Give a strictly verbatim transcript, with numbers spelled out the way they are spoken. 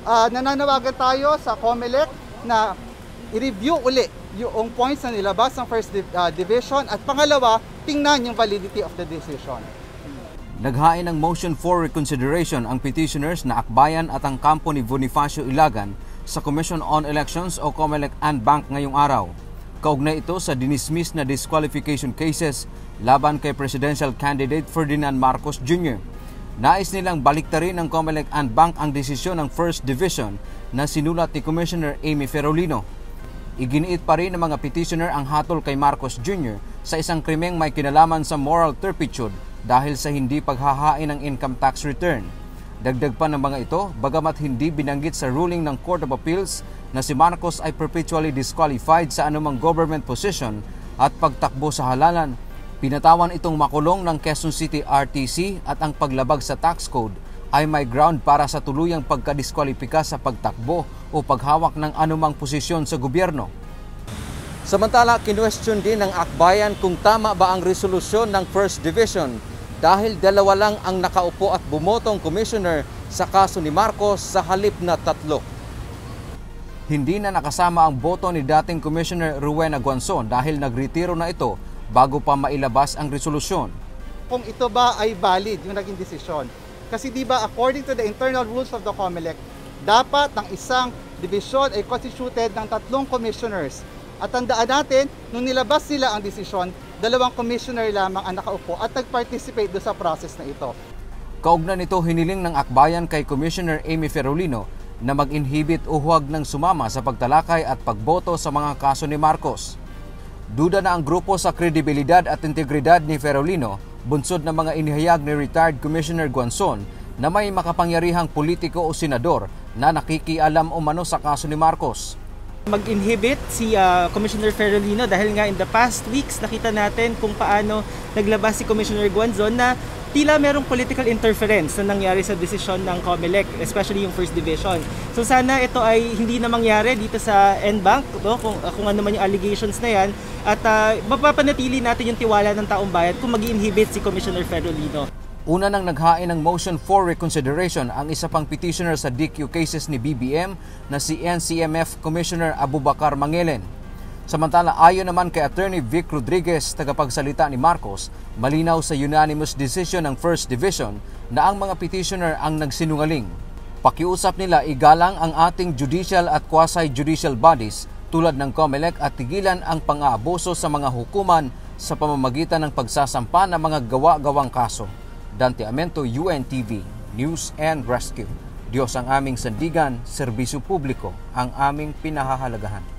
uh, nananawagan tayo sa COMELEC na i-review uli yung points na nilabas ng First uh, Division at pangalawa, tingnan yung validity of the decision. Naghain ng motion for reconsideration ang petitioners na Akbayan at ang kampo ni Bonifacio Ilagan sa Commission on Elections o COMELEC and Bank ngayong araw. Kaugnay ito sa dinismiss na disqualification cases laban kay Presidential Candidate Ferdinand Marcos Junior Nais nilang baliktarin ng COMELEC and Bank ang desisyon ng First Division na sinulat ni Commissioner Amy Ferolino. Iginiit pa rin ng mga petitioner ang hatol kay Marcos Junior sa isang krimeng may kinalaman sa moral turpitude dahil sa hindi paghahain ng income tax return. Dagdag pa ng mga ito, bagamat hindi binanggit sa ruling ng Court of Appeals na si Marcos ay perpetually disqualified sa anumang government position at pagtakbo sa halalan, pinatawan itong makulong ng Quezon City R T C at ang paglabag sa tax code ay may ground para sa tuluyang pagkadiskwalipika sa pagtakbo o paghawak ng anumang posisyon sa gobyerno. Samantala, kinwestiyon din ng Akbayan kung tama ba ang resolusyon ng First Division dahil dalawa lang ang nakaupo at bumotong commissioner sa kaso ni Marcos sa halip na tatlo. Hindi na nakasama ang boto ni dating Commissioner Rowena Guanzon dahil nagretiro na ito bago pa mailabas ang resolusyon. Kung ito ba ay valid yung naging desisyon. Kasi di ba according to the internal rules of the COMELEC, dapat ang isang division ay constituted ng tatlong commissioners. At tandaan natin, nung nilabas nila ang desisyon, dalawang commissioner lamang ang nakaupo at nag-participate do sa process na ito. Kaugnay nito, hiniling ng Akbayan kay Commissioner Amy Ferolino na mag-inhibit o huwag ng sumama sa pagtalakay at pagboto sa mga kaso ni Marcos. Duda na ang grupo sa kredibilidad at integridad ni Ferolino, bunsod ng mga inihayag ni retired Commissioner Guanzon na may makapangyarihang politiko o senador na nakikialam umano sa kaso ni Marcos. Mag-inhibit si uh, Commissioner Ferolino dahil nga in the past weeks nakita natin kung paano naglabas si Commissioner Guanzon na tila merong political interference na nangyari sa desisyon ng COMELEC, especially yung First Division. So sana ito ay hindi na mangyari dito sa N Bank, no? kung, kung ano man yung allegations na yan, at uh, mapapanatili natin yung tiwala ng taong bayan kung mag-inhibit si Commissioner Ferolino. Una nang naghain ng motion for reconsideration ang isa pang petitioner sa D Q cases ni B B M na si N C M F Commissioner Abubakar Mangelen. Samantala, ayon naman kay Attorney Vic Rodriguez, tagapagsalita ni Marcos, malinaw sa unanimous decision ng First Division na ang mga petitioner ang nagsinungaling. Pakiusap nila igalang ang ating judicial at quasi-judicial bodies tulad ng COMELEC at tigilan ang pang-aabuso sa mga hukuman sa pamamagitan ng pagsasampa ng mga gawa-gawang kaso. Dante Amento, U N T V, News and Rescue. Diyos ang aming sandigan, serbisyo publiko ang aming pinahahalagahan.